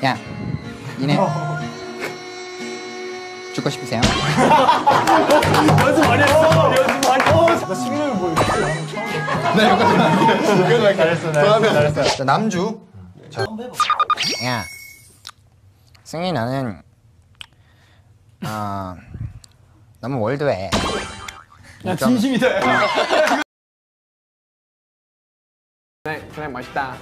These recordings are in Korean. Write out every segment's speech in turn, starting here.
야, 니네 죽고 싶으세요? 연습 많이 했어. 연습 많이. 나 승률 뭐 네, 여기까지. 잘했어. 자, 남주. 야, 승희 나는 너무 월드해. 야, 진심이다. 그냥 맛있다.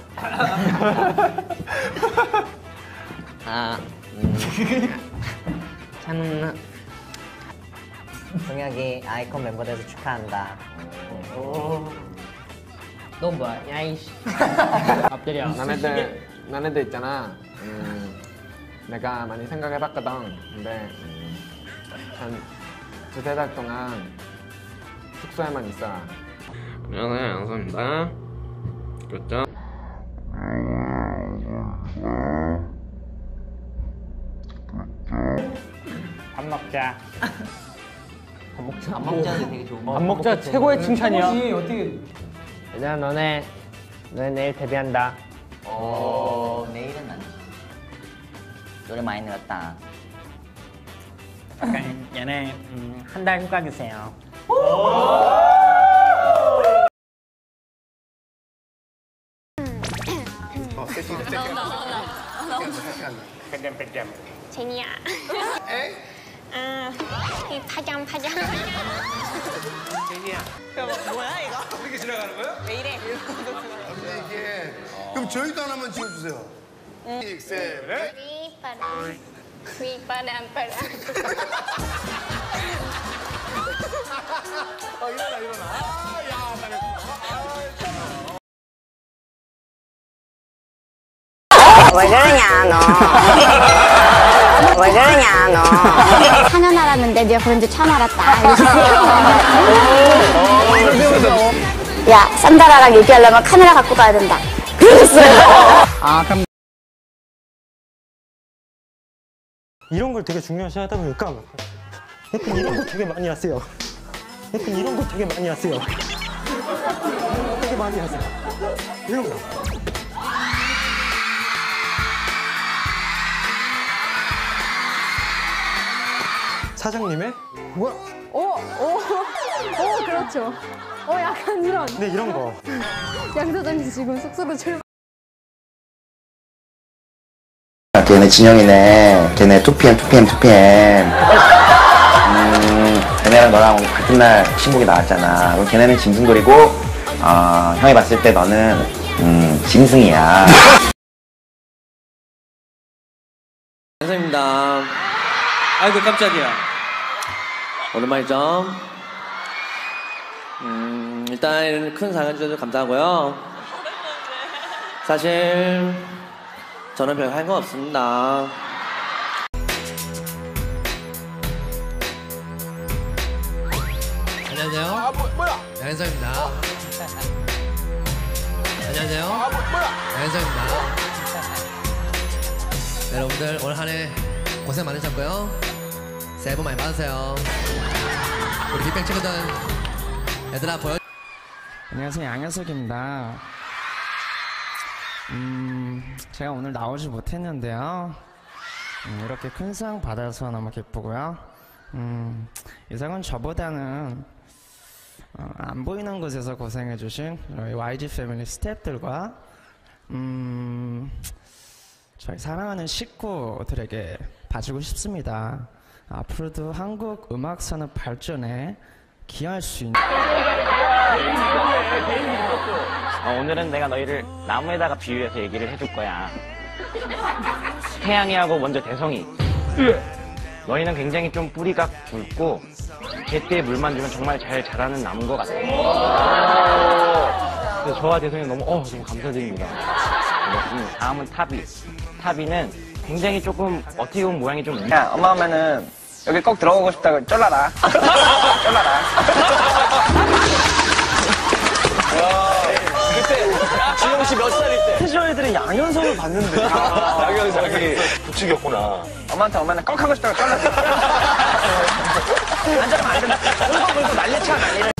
참 동혁이 아이콘 멤버 돼서 축하한다. 너 뭐야? 야이씨. 앞들이야. 너네들 있잖아. 내가 많이 생각해봤거든. 근데 한 두세 달 동안 숙소에만 있어. 안녕하세요, 양서입니다. 그렇죠? 밥 먹자. 밥 먹자. 밥 먹자는 되게 좋은 거. 밥 먹자 최고의 칭찬이야. 어떻게? 얘들아 너네 내일 데뷔한다. 내일은 아니지. 노래 많이 늘었다. 약간 얘네 한 달 휴가 주세요. 제니야. 이 파장. 제니야. 뭐야 이거? 이렇게 지나가는 거야? 왜 이래? 그럼 저희도 하나만 지어주세요. 그래? 휘바람. 일어나. 야, 잘했어. 왜 그러냐 너? 왜 그러냐 너? 사년 알았는데 네가 그런지 처음 알았다. 야, 산다라랑 얘기하려면 카메라 갖고 가야 된다. 그랬어요. 그럼 이런 걸 되게 중요시 하다 보니까 약간 이런 거 되게 많이 하세요. 되게 많이 하세요. 이런 거. 사장님의 뭐야? 그렇죠. 약간 이런. 네, 이런 거. 양 사장님 지금 숙소로 출발. 걔네 진영이네. 걔네 2PM. 걔네랑 너랑 같은 날 신곡이 나왔잖아. 그럼 걔네는 짐승돌이고, 형이 봤을 때 너는, 짐승이야. 감사합니다. 아이고 깜짝이야. 오랜만이죠. 일단 큰 사랑 주셔서 감사하고요. 사실 저는 별거 할 거 없습니다. 안녕하세요. 뭐야? 양현석입니다. 안녕하세요. 양현석입니다. 여러분들 올 한 해 고생 많으셨고요. 새해 복 많이 받으세요. 우리 빅뱅 친구들 얘들아 보여. 안녕하세요, 양현석입니다. 제가 오늘 나오지 못했는데요. 이렇게 큰 상 받아서 너무 기쁘고요. 이 상은 저보다는 안 보이는 곳에서 고생해주신 저희 YG 패밀리 스태프들과 저희 사랑하는 식구들에게 봐주고 싶습니다. 앞으로도 한국 음악 산업 발전에 기여할 수 있는. 오늘은 내가 너희를 나무에다가 비유해서 얘기를 해줄 거야. 태양이하고 먼저 대성이. 너희는 굉장히 좀 뿌리가 굵고 제때에 물만 주면 정말 잘 자라는 나무인 것 같아. 그래서 저와 대성이 너무 감사드립니다. 다음은 타비. 타비는 굉장히 조금 어떻게 보면 모양이 좀. 야, 엄마 오면은 여기 꼭 들어가고 싶다고 쫄라라. 쫄라라. 그때 지영 씨 몇 살일 때? 태조 애들은 양현석을 봤는데. 양현석이 부추겼구나. 엄마한테 엄마는 꼭 하고 싶다고 쫄랐어. 앉아가면 안 된다. 울고 난리쳐 난리를.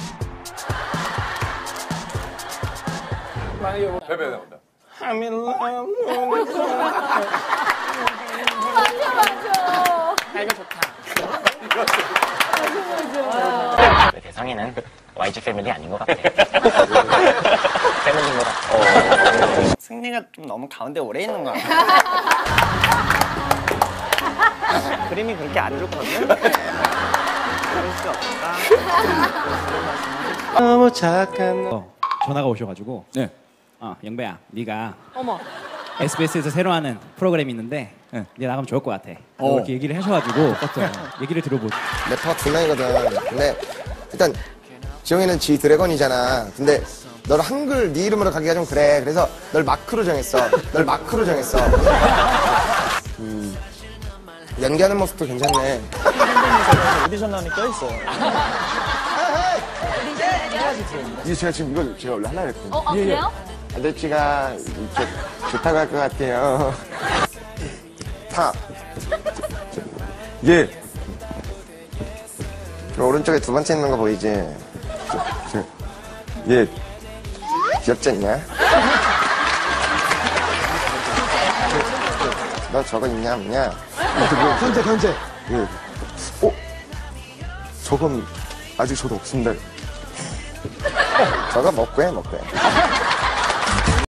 베베 나온다. I'm in love. 대성이는 YG 패밀리 아닌 것 같아. 패밀리인 것 같아. 승리가 좀 너무 가운데 오래 있는 것 같아. 그림이 그렇게 안 좋거든? 그럴 수 없다. 너무 착한 전화가 오셔가지고 네. 영배야 네가 어머. SBS에서 새로 하는 프로그램이 있는데 네 나가면 좋을 것 같아. 이렇게 얘기를 하셔가지고 얘기를 들어보죠. 래퍼가 두 명이거든. 근데 일단 지영이는 지 드래곤이잖아. 근데 너를 한글 네 이름으로 가기가 좀 그래. 그래서 널 마크로 정했어. 연기하는 모습도 괜찮네. 오디션 나오니 껴있어요. 이제 제가 지금 이걸 제가 원래 하려고 했거든요. 아, 그래요? 아저씨가 이렇게 좋다고 할 것 같아요. 예. 저 오른쪽에 두 번째 있는 거 보이지? 예. 귀엽지 않냐? 너 저거 있냐 없냐? 견제. 예. 저건 아직 저도 없습니다. 저거 먹고 해.